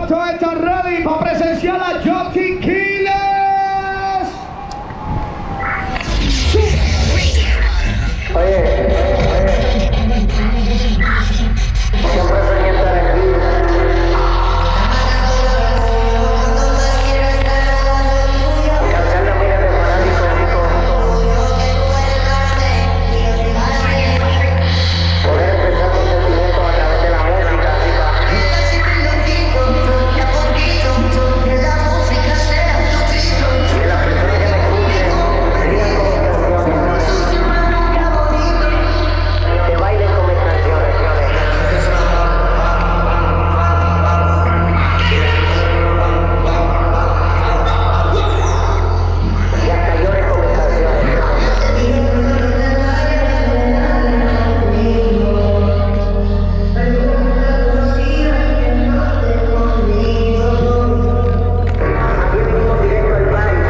¿Cuántos están ready para presenciar a Jockey Killers? Oye, siempre pendiente de ti. Cargando miles de fanáticos. Poder expresar tus sentimientos a través de la música. Y las personas que me escuchen, digan con mis canciones. Que bailen con mis canciones. Y hasta lloren con mis canciones. Aquí venimos directo al baile.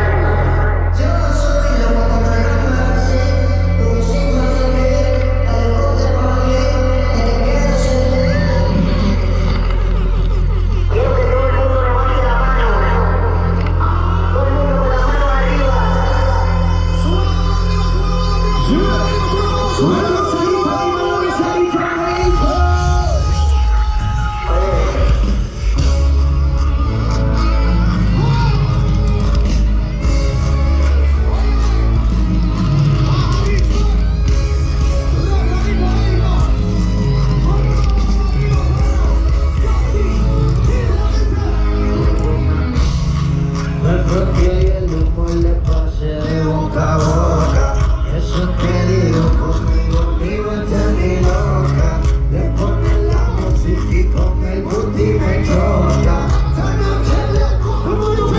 Quiero que todo el mundo levante la mano. Todo el mundo con las manos arriba. Me fue pidiendo por le pase de boca a boca. Eso que digo conmigo, digo entendí loca. Le ponen la música y con el booty me choca. Esta noche le como yo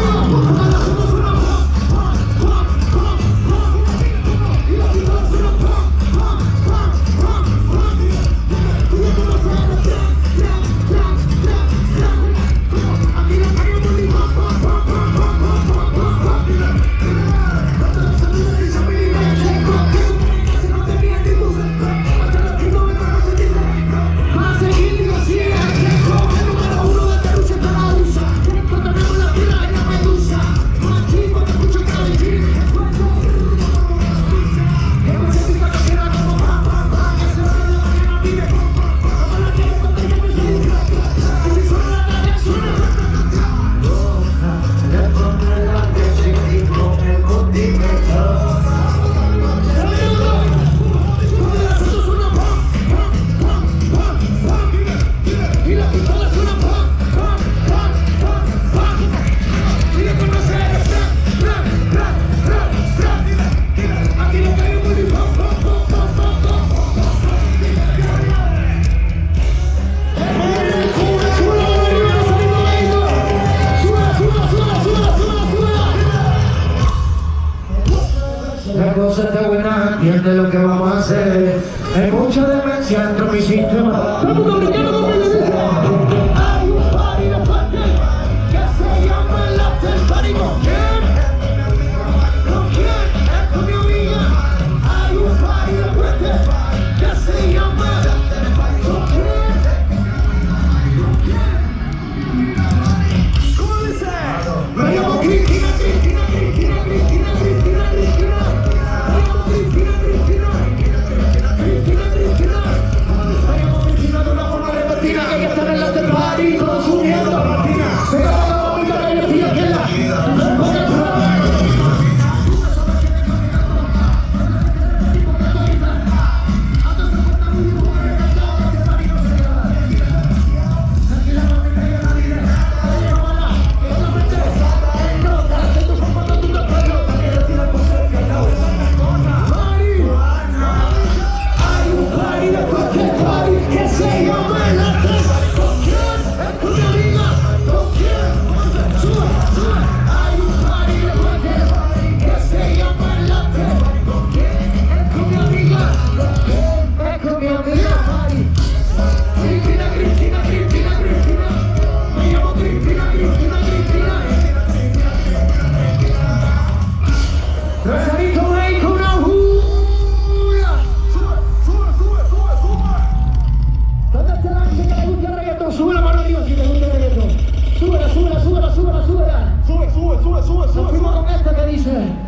La cosa está buena, entiende lo que vamos a hacer. Hay mucha demencia dentro de mi sistema. Todo el mundo brincando con mi demencia. Hay un party de parte que se llama el after party. ¿Con quién? ¿Con quién? Es con mi amiga. Hay un party de parte que se llama el after party. ¿Con quién? ¿Con quién? ¿Cómo dice? Me llamo Cristina, Cristina, Cristina, Cristina, Cristina, Cristina. Que ya están en la temporada y consumiendo Martina. Se va a la bonita que yo estoy aquí en la Rosarito, ven con una jura. ¿Dónde está la gente que le gusta el reggaetón? Sube la mano arriba si le gusta el reggaetón. Súbela, súbela, súbela, súbela, súbela. Sube, sube, sube, sube, Nos sube, fuimos sube. con esta que dice.